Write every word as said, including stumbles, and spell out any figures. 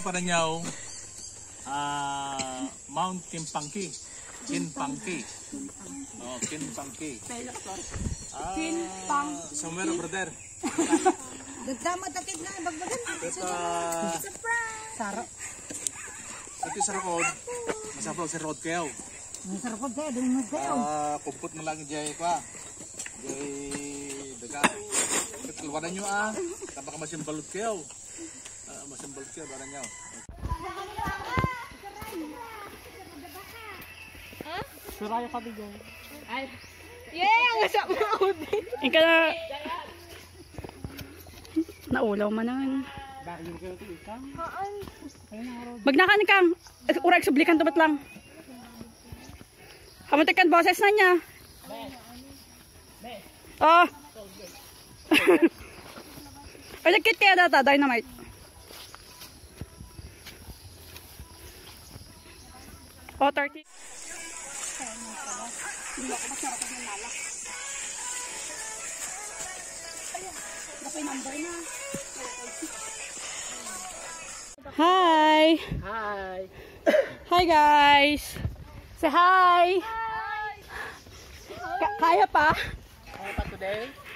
Paranyaw, uh, Mount Kinpangki. Kinpangki. Oh, Kinpangki. Ah, somewhere over there. Nagtama takit na bagbagan. Ito, Saro. ito sa road. Masapaw sa road kayo. Masarap ko kayo, dun mo kayo. Ah, kumput na lang jay pa. Jay daga. Keluaran nyo ah. Tapos ka masimbalot kayo. Uh, masimbalot kayo barang nyo. Suraya ka bigyan. Ay. Yeah, ang asa mo Audi. Ika na. Naulaw man naman. Magnakan kang. Uray sublikan tubat lang. Kamatikan boses na niya. Oh. Ay, nagkit kaya data, dynamite. Oh, thirty. Hindi ako masarap ng malak. Dapat number na. Hi. Hi. Hi guys. Say hi. Hi. Kaya pa? Kaya pa today?